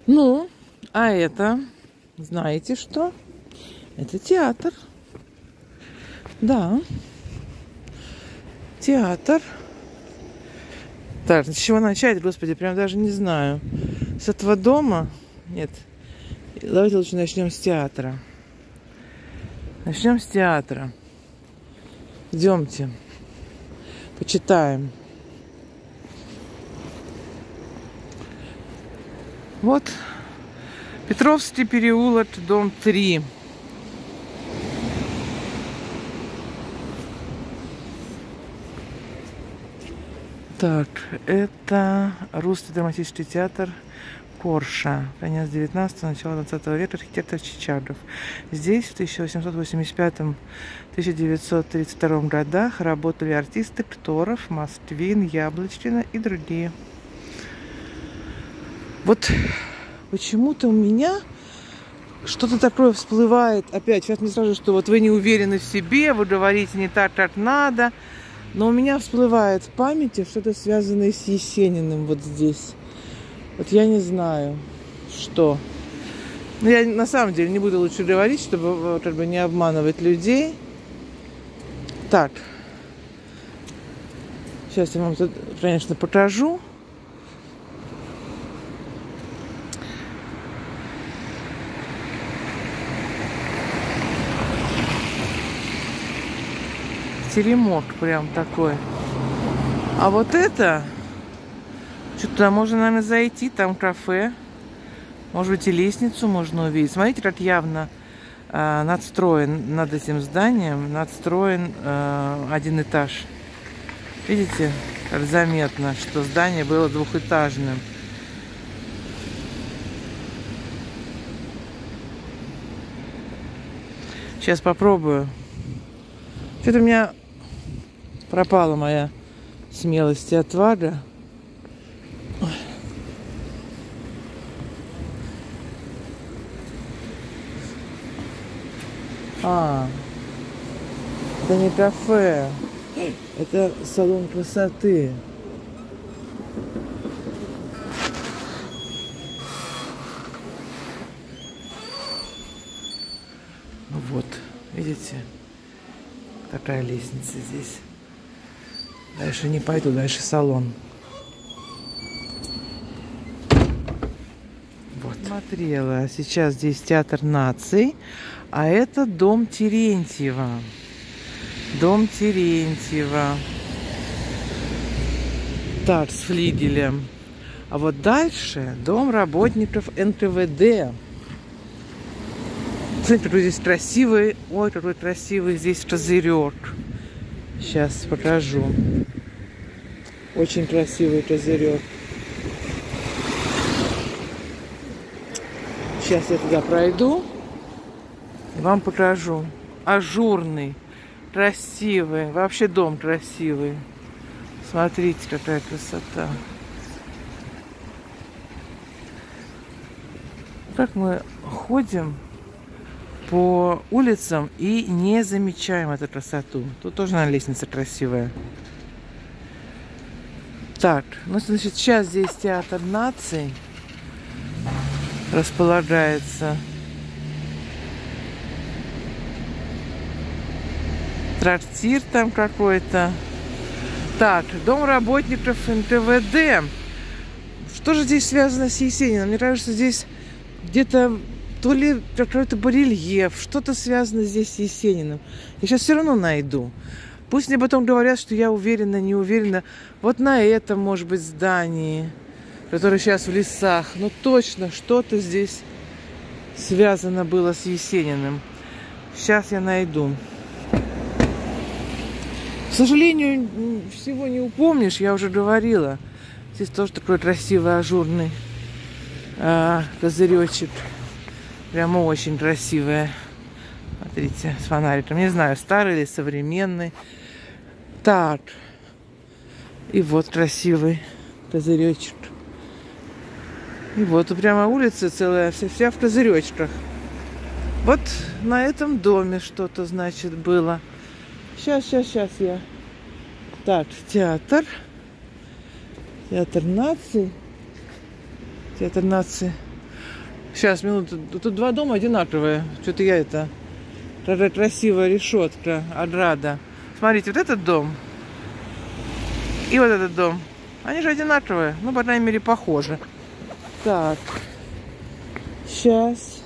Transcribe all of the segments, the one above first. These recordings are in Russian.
Ну, а это, знаете что? Это театр. Да, театр. Так, с чего начать, господи, прям даже не знаю. С этого дома? Нет. Давайте лучше начнем с театра. Начнем с театра. Идемте. Почитаем. Вот Петровский переулок, дом 3. Так, это Русский драматический театр Корша. Конец 19-го, начало 20 века, архитектор Чичагов. Здесь в 1885-1932 годах работали артисты Кторов, Москвин, Яблочкина и другие. Вот почему-то у меня что-то такое всплывает. Опять, сейчас мне сразу, что вот вы не уверены в себе, вы говорите не так, как надо. Но у меня всплывает в памяти что-то связанное с Есениным вот здесь. Вот я не знаю, что. Но я на самом деле не буду лучше говорить, чтобы как бы не обманывать людей. Так. Сейчас я вам тут, конечно, покажу. Теремок прям такой. А вот это, что-то туда можно, наверное, зайти, там кафе. Может быть, и лестницу можно увидеть. Смотрите, как явно надстроен над этим зданием, надстроен один этаж. Видите, как заметно, что здание было двухэтажным. Сейчас попробую. Что-то у меня пропала моя смелость и отвага. Это не кафе, это салон красоты. Вот, видите? Такая лестница здесь. Дальше не пойду, дальше салон. Вот. Смотрела. Сейчас здесь театр наций, а это дом Терентьева. Дом Терентьева. Так, с флигелем. А вот дальше дом работников НКВД. Смотрите, какой здесь красивый. Ой, какой красивый здесь козырек. Сейчас покажу. Очень красивый козырек. Сейчас я туда пройду и вам покажу. Ажурный, красивый. Вообще дом красивый. Смотрите, какая красота. Как мы ходим по улицам и не замечаем эту красоту. Тут тоже, наверное, лестница красивая. Так, ну, значит, сейчас здесь театр наций располагается. Трактир там какой-то. Так, дом работников НКВД. Что же здесь связано с Есениным? Мне кажется, здесь где-то то ли какой-то барельеф, что-то связано здесь с Есениным. Я сейчас все равно найду. Пусть мне потом говорят, что я уверена, не уверена. Вот на этом, может быть, здании, которое сейчас в лесах. Но точно что-то здесь связано было с Есениным. Сейчас я найду. К сожалению, всего не упомнишь, я уже говорила. Здесь тоже такой красивый ажурный козыречек. Прямо очень красивая. Смотрите, с фонариком. Не знаю, старый или современный. Так. И вот красивый козыречек. И вот прямо улица целая, вся в козыречках. Вот на этом доме что-то, значит, было. Сейчас я. Так, театр. Театр наций. Театр наций. Сейчас, минуту. Тут два дома одинаковые. Что-то я это... Такая красивая решетка от Рада. Смотрите, вот этот дом и вот этот дом. Они же одинаковые. Ну, по крайней мере, похожи. Так. Сейчас.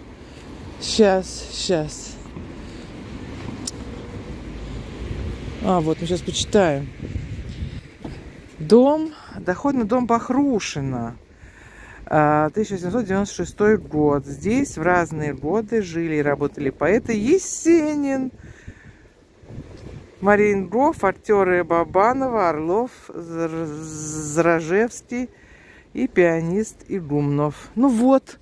Вот, мы сейчас почитаем. Доходный дом Бахрушина. 1796 год. Здесь в разные годы жили и работали поэты Есенин, Марингов, актеры Бабанова, Орлов, Зражевский и пианист Игумнов. Ну вот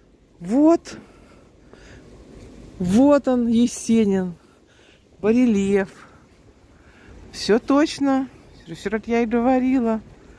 он, Есенин, барельеф. Все точно, все как я и говорила.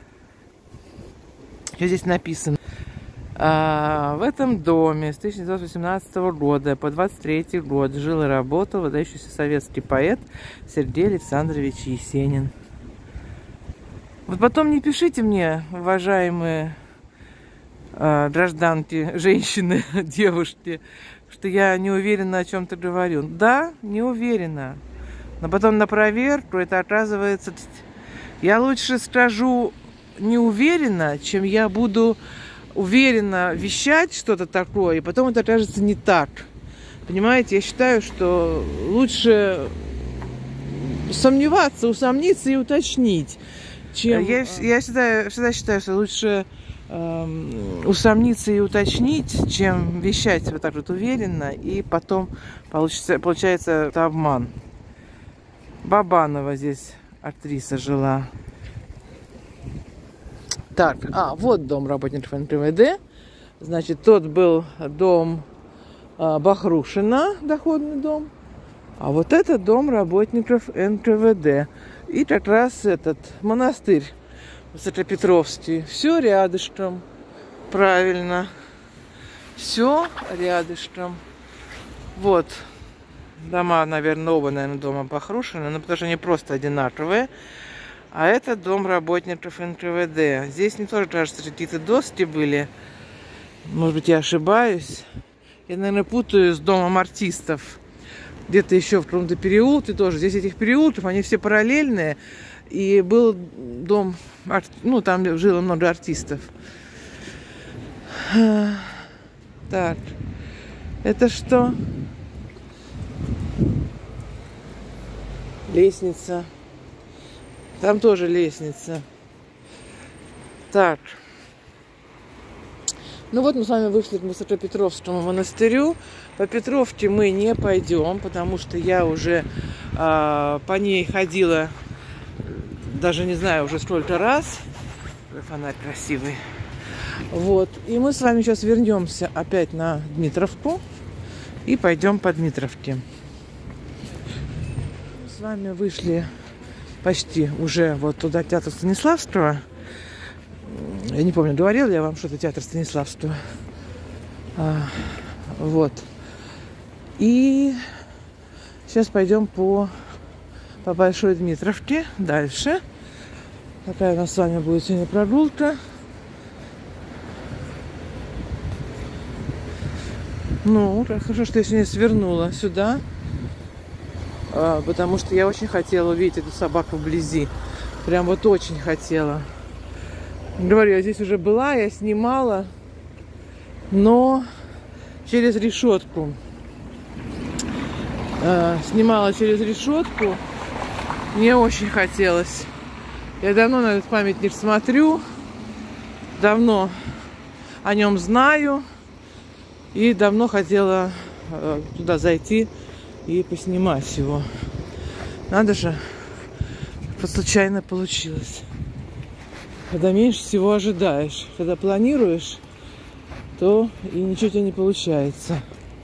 Что здесь написано? В этом доме с 1918 года по 23 год жил и работал выдающийся советский поэт Сергей Александрович Есенин. Вот потом не пишите мне, уважаемые гражданки, женщины, девушки, что я не уверена, о чем-то говорю. Да, не уверена. Но потом на проверку это оказывается... Я лучше скажу не уверена, чем я буду уверенно вещать что-то такое, и потом это окажется не так. Понимаете, я считаю, что лучше сомневаться, усомниться и уточнить, чем... Я всегда считаю, что лучше усомниться и уточнить, чем вещать вот так вот уверенно, и потом получается это обман. Бабанова здесь актриса жила. Так, вот дом работников НКВД. Значит, тот был дом Бахрушина, доходный дом. А вот это дом работников НКВД. И как раз этот монастырь Высокопетровский. Все рядышком. Правильно. Все рядышком. Вот. Дома, наверное, оба, дома Бахрушина, но потому что они просто одинаковые. А это дом работников НКВД. Здесь мне тоже кажется, какие-то доски были. Может быть, я ошибаюсь. Я, наверное, путаю с домом артистов. Где-то еще в каком-то переулке тоже. Здесь этих переулков, они все параллельные. И был дом, ну, там жило много артистов. Так. Это что? Лестница. Там тоже лестница. Так. Ну вот мы с вами вышли к Высокопетровскому монастырю. По Петровке мы не пойдем, потому что я уже по ней ходила, даже не знаю уже сколько раз. Фонарь красивый. Вот. И мы с вами сейчас вернемся опять на Дмитровку и пойдем по Дмитровке. Мы с вами вышли почти уже вот туда, театр Станиславского. Я не помню, говорила я вам что-то театр Станиславского. Вот. И сейчас пойдем по Большой Дмитровке дальше. Такая у нас с вами будет сегодня прогулка. Ну, хорошо, что я сегодня свернула сюда. Потому что я очень хотела увидеть эту собаку вблизи. Прям вот очень хотела. Говорю, я здесь уже была, я снимала, но через решетку. Снимала через решетку. Мне очень хотелось. Я давно на этот памятник смотрю. Давно о нем знаю. И давно хотела туда зайти и поснимать его. Надо же, как случайно получилось. Когда меньше всего ожидаешь. Когда планируешь, то и ничего у тебя не получается.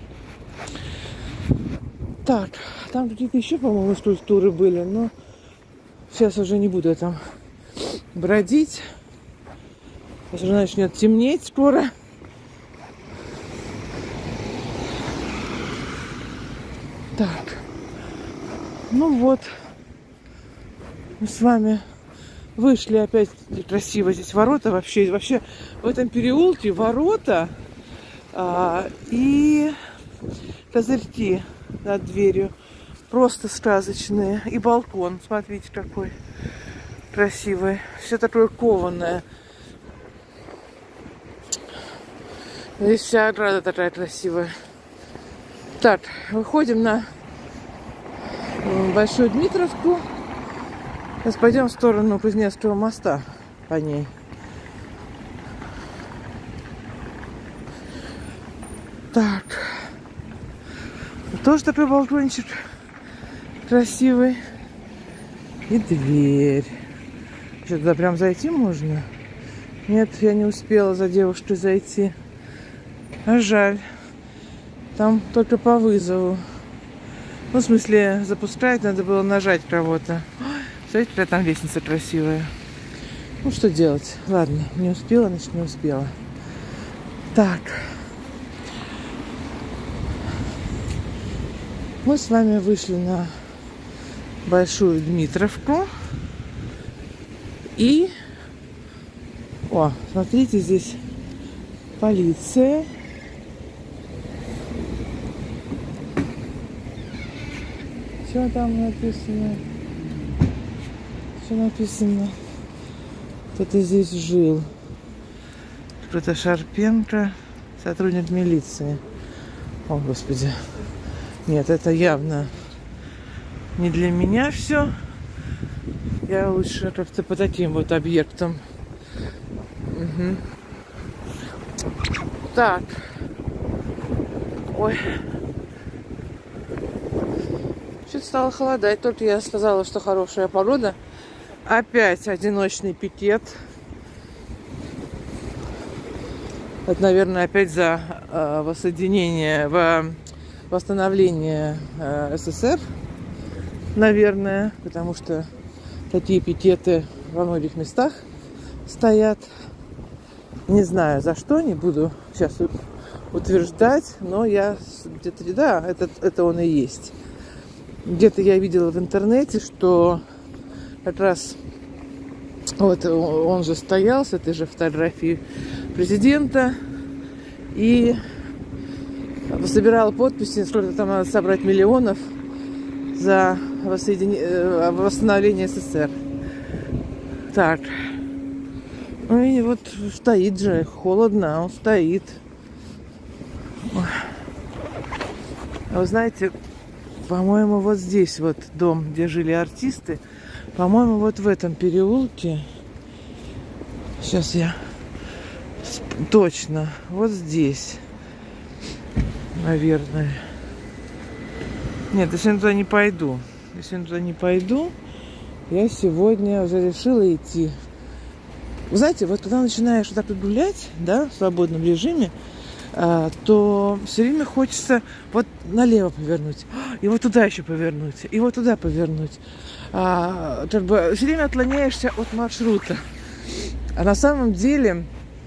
Так, там какие-то еще, по-моему, скульптуры были, но сейчас уже не буду я там бродить. Сейчас уже начнет темнеть скоро. Так, ну вот, мы с вами вышли опять. Красиво здесь ворота вообще в этом переулке ворота И козырьки над дверью просто сказочные. И балкон, смотрите, какой красивый. Все такое кованое. Здесь вся ограда такая красивая. Так, выходим на Большую Дмитровку. Сейчас пойдем в сторону Кузнецкого моста по ней. Так. Тоже такой балкончик красивый. И дверь. Что, туда прям зайти можно? Нет, я не успела за девушкой зайти. А жаль. Там только по вызову. Ну, в смысле, запускать надо было нажать кого-то. Смотрите, какая там лестница красивая. Ну, что делать? Ладно, не успела, значит, не успела. Так. Мы с вами вышли на Большую Дмитровку. И... О, смотрите, здесь полиция. Что там написано? Что написано? Кто-то здесь жил. Кто-то Шарпенко, сотрудник милиции. О, Господи. Нет, это явно не для меня все. Я лучше как-то по таким вот объектам. Угу. Так. Ой. Чуть стало холодать. Только я сказала, что хорошая погода. Опять одиночный пикет. Это, наверное, опять за воссоединение, восстановление СССР, наверное, потому что такие пикеты во многих местах стоят. Не знаю за что, не буду сейчас утверждать, но я где-то, да, это он и есть. Где-то я видела в интернете, что как раз вот он же стоял с этой же фотографией президента и собирал подписи, сколько там надо собрать миллионов за восстановление СССР. Так. Ну и вот стоит же, холодно, он стоит. А вы знаете, по-моему, вот здесь вот дом, где жили артисты, по-моему, вот в этом переулке, сейчас я точно, вот здесь, наверное. Нет, если я туда не пойду, я сегодня уже решила идти. Вы знаете, вот когда начинаешь вот так вот гулять, да, в свободном режиме, то все время хочется вот налево повернуть, и вот туда еще повернуть, и вот туда повернуть. Как бы все время отклоняешься от маршрута. А на самом деле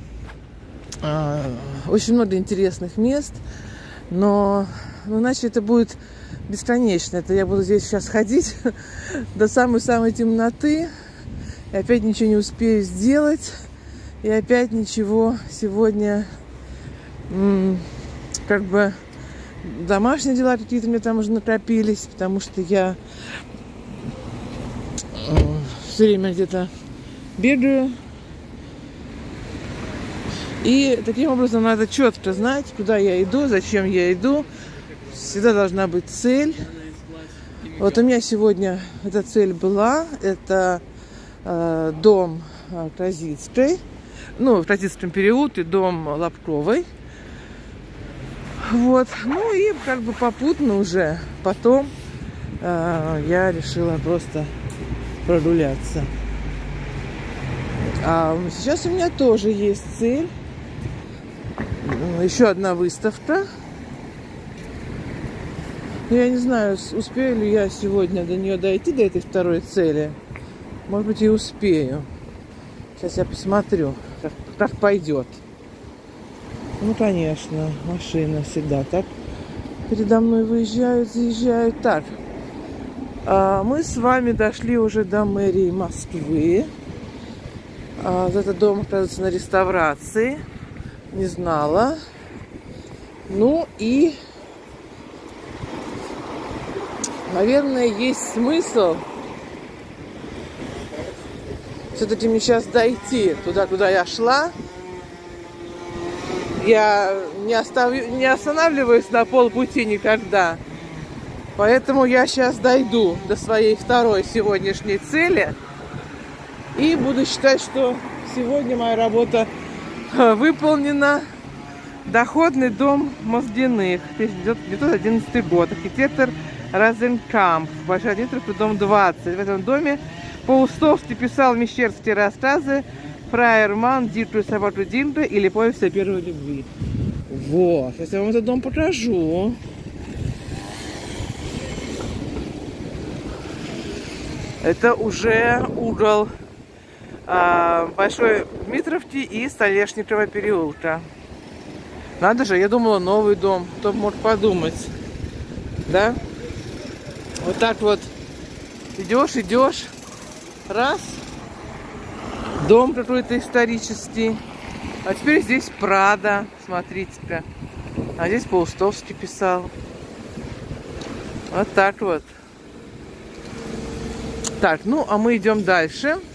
очень много интересных мест, но иначе это будет бесконечно. Это я буду здесь сейчас ходить до самой-самой темноты, и опять ничего не успею сделать, и опять ничего сегодня, как бы домашние дела какие-то мне там уже накопились, потому что я все время где-то бегаю. И таким образом надо четко знать, куда я иду, зачем я иду. Всегда должна быть цель. Вот у меня сегодня эта цель была. Это дом Казицкой. Ну, в Казицком переулке, дом Лобковой. Вот. Ну и как бы попутно уже потом я решила просто прогуляться. А сейчас у меня тоже есть цель. Еще одна выставка. Я не знаю, успею ли я сегодня до нее дойти, до этой второй цели. Может быть, и успею. Сейчас я посмотрю, как пойдет. Ну, конечно, машина всегда так передо мной выезжают, заезжают. Так, мы с вами дошли уже до мэрии Москвы. Этот дом, оказывается, на реставрации. Не знала. Ну и, наверное, есть смысл все-таки мне сейчас дойти туда, куда я шла. Я не останавливаюсь на полпути никогда. Поэтому я сейчас дойду до своей второй сегодняшней цели. И буду считать, что сегодня моя работа выполнена. Доходный дом Моздиных, 1911 год. Архитектор Розенкамп. Большой Дмитровка, дом 20. В этом доме Паустовский писал мещерские рассказы «Фраерман», «Диту собаку Динта» или «Повесть о первой любви». Вот, сейчас я вам этот дом покажу. Это уже угол Большой Дмитровки и Столешникового переулка. Надо же, я думала, новый дом. Кто мог подумать, да? Вот так вот идешь, раз, дом какой-то исторический. А теперь здесь Прада, смотрите-ка. А здесь Паустовский писал. Вот так вот. Так, ну, а мы идем дальше.